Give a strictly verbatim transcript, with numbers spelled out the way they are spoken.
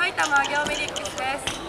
埼玉上尾メディックスです。